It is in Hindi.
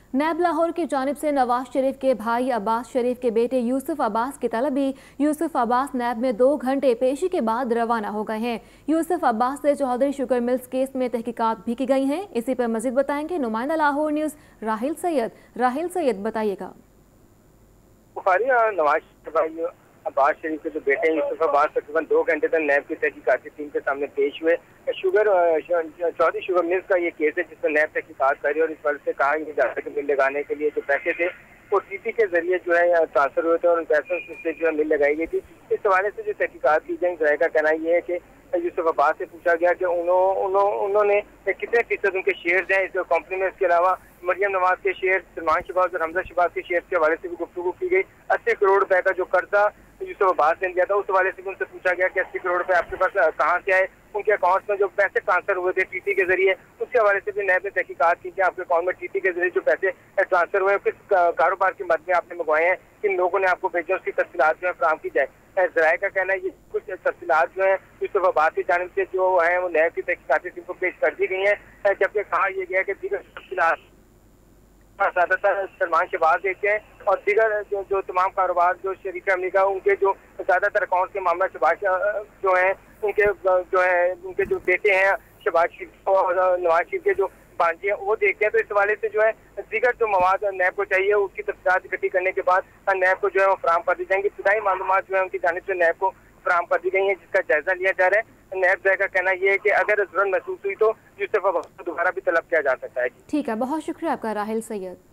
नैब लाहौर की जानिब से नवाज शरीफ के भाई अब्बास शरीफ के बेटे यूसुफ अब्बास की तलबी यूसुफ अब्बास नैब में 2 घंटे पेशी के बाद रवाना हो गए हैं। यूसुफ अब्बास से चौधरी शुगर मिल्स केस में तहकीकात भी की गई हैं। इसी पर मजीद बताएंगे नुमाइंदा लाहौर न्यूज़ राहिल सैयद। राहिल सैयद बताइएगा। नवाज अब्बास शरीफ के जो बेटे हैं यूसुफ अब्बास तकरीबन 2 घंटे तक नैब की तहकीकाती टीम के सामने पेश हुए। चौधरी शुगर मिल्स का ये केस है जिसमें नैब तहकीकात करी और इस वजह से कहा जा रहा है कि मिल लगाने के लिए जो पैसे थे वो टीटी के जरिए जो है ट्रांसफर हुए थे और उन पैसों से जो है मिल लगाई गई थी। इस हवाले से जो तहकीकात की गई जराये का कहना यह है कि यूसुफ अब्बास से पूछा गया कि उन्होंने कितने फीसद उनके शेयर हैं इस कंपनी में। इसके अलावा मरियम नवाज के शेयर, सलमान शहबाज और हमजा शहबाज के शेयर के हवाले से भी गुफ्तगू की गई। 80 करोड़ रुपए का जो कर्जा यूसुफ अब्बास ने दिया था उस हवाले से भी उनसे पूछा गया कि 80 करोड़ रुपए आपके पास कहाँ से आए, उनके अकाउंट में जो पैसे ट्रांसफर हुए थे टीटी के जरिए उसके हवाले से भी नैब ने तहकीकात की कि आपके अकाउंट में टीटी के जरिए जो पैसे ट्रांसफर हुए किस कारोबार के मद में आपने मंगवाए हैं, किन लोगों ने आपको भेजे, उसकी तफसीलात जो है फराहम की जाए। जराये का कहना है ये कुछ तफसीलात जो है यूसुफ अब्बास की जानिब से जो है वो नैब की तहकीकाती टीम को पेश कर दी गई है, जबकि कहा यह गया कि दीगर तफसीलात ज्यादातर सलमान शहबाज देते हैं और दीगर जो तमाम कारोबार जो शरीक अमरीका उनके जो ज्यादातर अकाउंट के मामला शहबाज जो है उनके जो बेटे हैं शहबाज शरीफ और नवाज शरीफ के जो भांजे हैं वो देखते हैं। तो इस हवाले से जो है दीगर जो मवाद नैब को चाहिए उसकी तफसीलात इकट्ठी करने के बाद नैब को जो है वो फराहम कर दी जाएंगी। इब्तदाई मालूमात जो है उनकी जानिब से नैब को फराहम कर दी गई है जिसका जायजा लिया जा रहा है। नैब का कहना यह है कि अगर जरूरत महसूस हुई तो यूसुफ अब्बास को दोबारा भी तलब किया जा सकता है। ठीक है, बहुत शुक्रिया आपका राहिल सैयद।